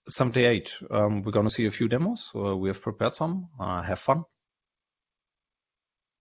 78. We're going to see a few demos. We have prepared some. Have fun.